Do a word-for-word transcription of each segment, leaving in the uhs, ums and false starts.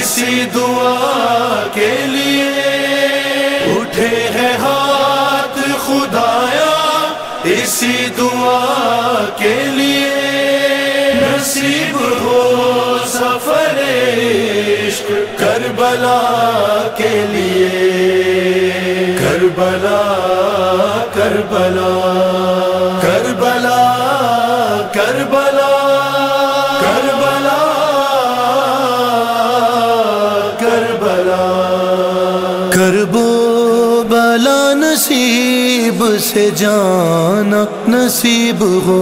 اسی دعا کے لیے اٹھے ہیں ہاتھ خدایا، اسی دعا کے لیے نصیب ہو سفر عشق کربلا کے لیے، کربلا کربلا کربلا کربلا کربلا کربلا کرب و بلا نصیب سے جانا نصیب ہو،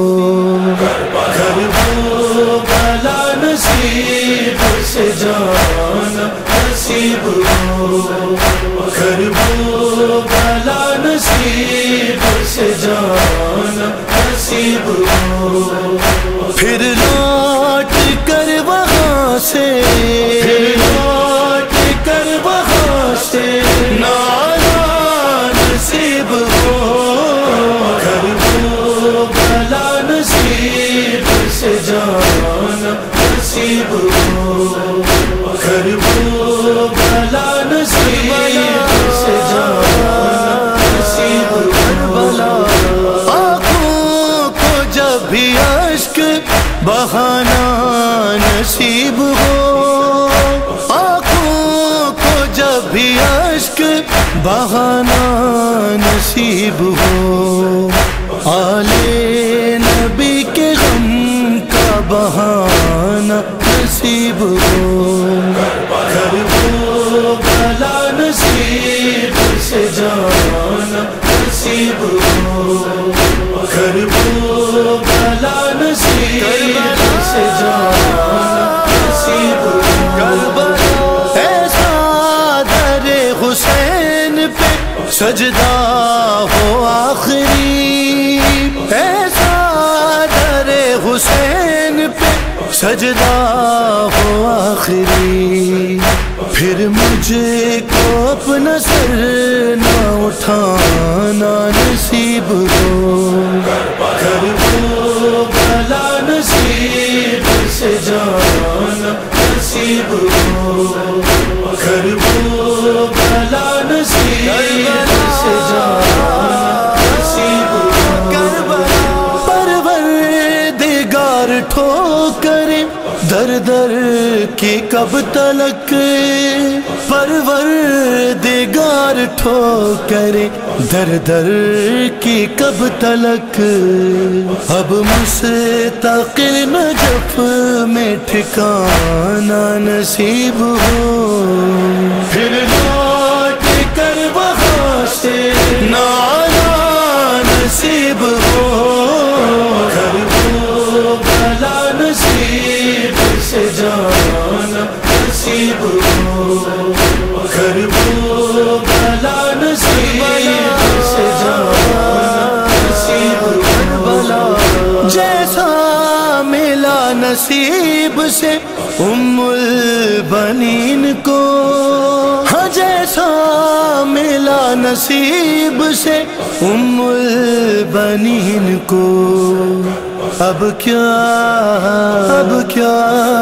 کرب و بلا نصیب سے جانا نصیب ہو، کرب و بلا نصیب سے جانا نصیب ہو، پھر لوٹ کر وہاں سے پھر لوٹ کر وہاں سے نانا نصیب ہو، کرب و بلا نصیب سے جانا نصیب ہو، کرب و بلا نصیب سے جانا نصیب ہو، آنکھوں کو جب بھی اشک بہانا نصیب ہو، آنکھوں کو جب بھی اشک بہانا نصیب ہو، آلے نبی کے غم کا بہانا نصیب ہو، کرب و بلا نصیب سے جانا نصیب ہو، کرب و بلا نصیب سے جانا نصیب ہو، ایسا در حسین پہ سجدہ ہو آخری، ایسا در حسین پہ سجدہ ہو آخری، پھر مجھے کو اپنا سر نہ اٹھانا نصیب ہو، کرب و بلا نصیب سے جانا نصیب ہو، کرب و بلا نصیب سے جانا نصیب ہو، پروردگار ٹھوکریں در در کی کب تلک، پروردگار ٹھوکریں در در کی کب تلک، اب مستقل نجف میں ٹھکانا نصیب ہو، پھر لوٹ کر وہاں سے نانا نصیب ہو، کرب و بلا نصیب سے جانا نصیب ہو، کرب و بلا نصیب سے جانا نصیب ہو، جیسا ملا نصیب سے ام البنین کو، ہاں جیسا ملا نصیب سے ام البنین کو، اب کیا اب کیا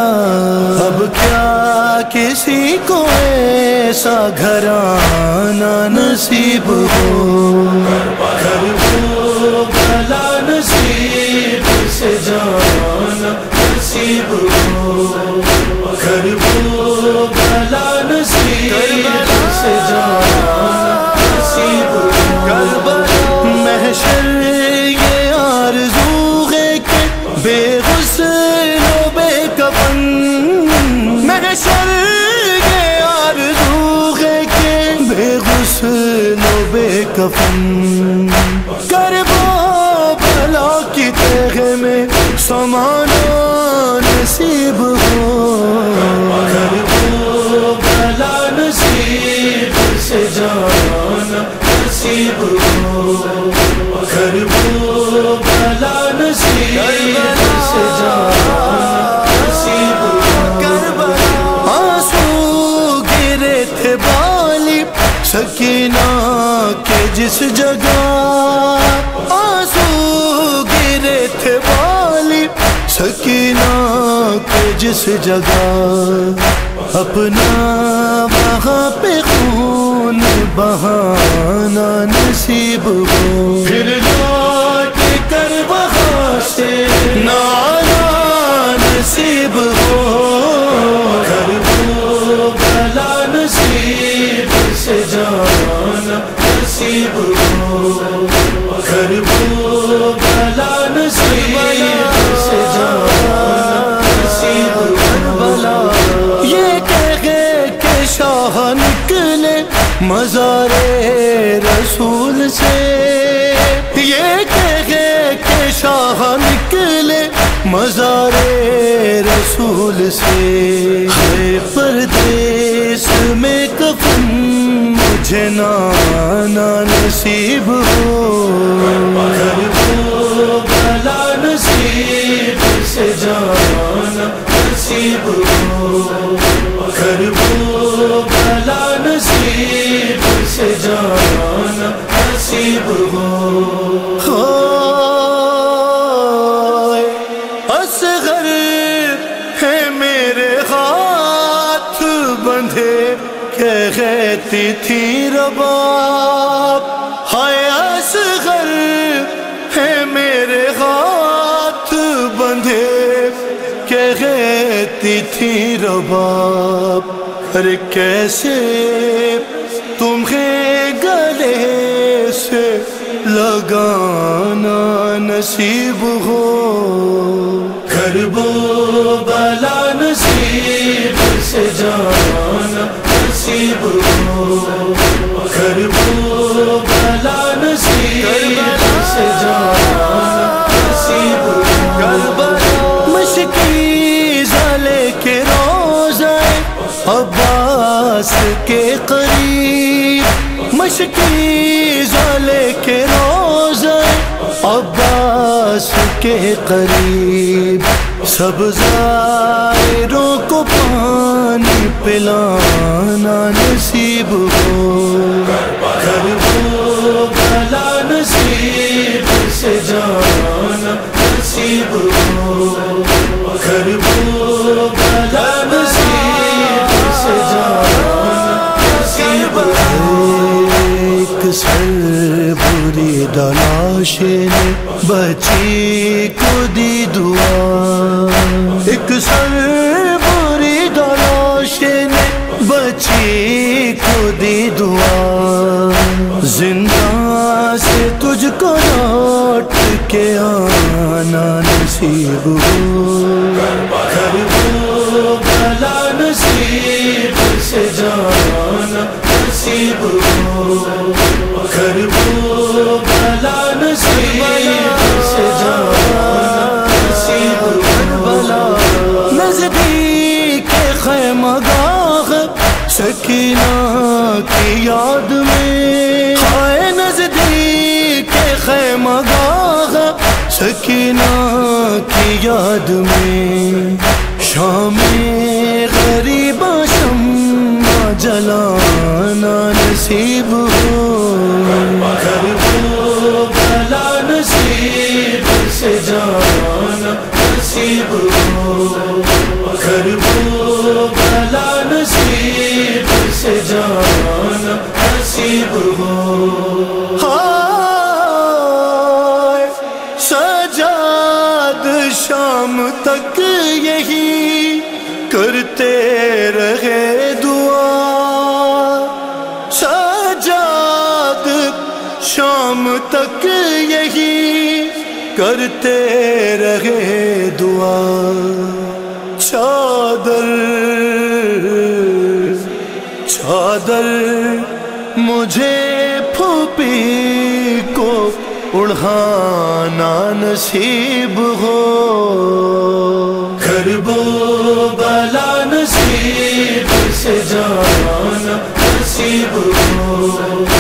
اب کیا کسی کو ایسا گھرانا نصیب ہو، کرب و بلا نصیب سے جانا نصیب ہو، کرب و بلا نصیب سے جانا نصیب ہو، محشر یہ آرزو ہے کہ بے غسل و بے کفن، محشر یہ آرزو ہے کہ بے غسل و بے کفن، کرب و بلا کی تہ میں سمانا نصیب ہو، کرب و بلا نصیب سے جانا نصیب ہو، کرب و بلا نصیب سے جانا نصیب ہو، آنسو گرے تھے بالی سکینہ کے جس جگہ، آنسو گرے تھے بالی سکینہ کے جس جگہ، اپنا وہاں پہ خون بہانا نصیب ہو، پھر لوٹ کر وہاں سے نہ آنا نصیب ہو، کربلا نصیب سے جانا نصیب ہو، کربلا نصیب سے جانا نصیب ہو۔ یہ کہے کہ شاہ نکلے مزار رسول سے، یہ کہے کہ شاہ نکلے مزار رسول سے، ہے پردیس میں کفن مجھے نانا نصیب ہو، کربلا نصیب سے جانا نصیب ہو، کربلا نصیب سے جانا نصیب ہو۔ اصغر ہے میرے ہاتھ بندھے کہتی تھی رباب، ہائے اصغر ہے میرے ہاتھ بندھے کہتی تھی رباب، ارے کیسے تمہیں گلے سے لگانا نصیب ہو، کربلا نصیب سے جانا نصیب ہو، کربلا نصیب سے جانا نصیب ہو۔ مشکی زلے کے روزے عباس کے قریب، مشکی زلے کے روزے عباس کے قریب، سب زائروں کو پانی پلانا نصیب ہو، کربلا نصیب سے جانا نصیب ہو، کربلا نصیب سے جانا نصیب ہو۔ ایک سر بری دلاش نے بچی کو دی دعا، ایک سر بری دلاش نے بچی کو دی دعا، زندہ سے تجھ کو لوٹ کے آنا نصیب ہو، کربلا نصیب سے جانا نصیب ہو، کربلا نصیب سے جانا نصیب ہو۔ نزدیک خیمہ گاہ سکینہ کی یاد میں، ہائے نزدیک خیمہ گاہ سکینہ کی یاد میں، شام غریبہ شمع جلانا نصیب ہو، کربلا نصیب سے جانا نصیب ہو، کربلا نصیب سے جانا نصیب ہو۔ ہائے سجاد شام تک یہی کرتے رہے دعا، سجاد شام تک یہی کرتے رہے دعا، چادر چادر مجھے پھوپھی کو اڑھانا نصیب ہو، کربلا نصیب سے جانا نصیب ہو،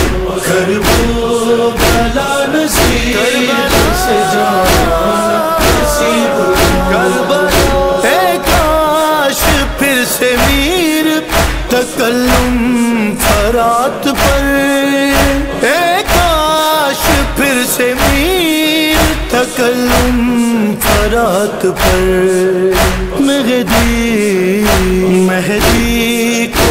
کربلا نصیب سے جانا نصیب ہو۔ اے کاش پھر سے میر تکلم فرات پر، اے کاش پھر سے میر تکلم فرات پر، مہدی مہدی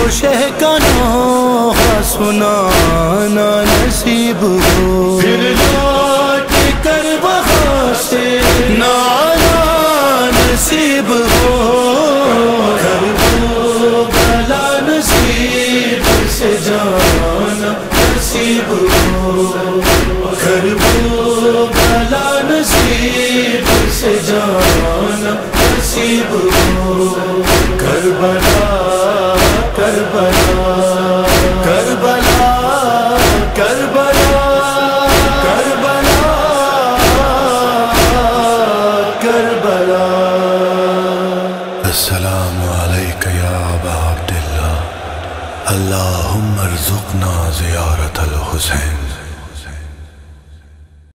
شہ کا نوحہ سنانا نصیب ہو، پھر لوٹ کر وہاں سے نانا نصیب ہو، کربلا نصیب سے جانا نصیب ہو، کربلا نصیب سے جانا نصیب ہو، کربلا کربلا کربلا کربلا کربلا کربلا۔ السلام علیک یا ابا عبداللہ، اللہم ارزقنا زیارت الحسین۔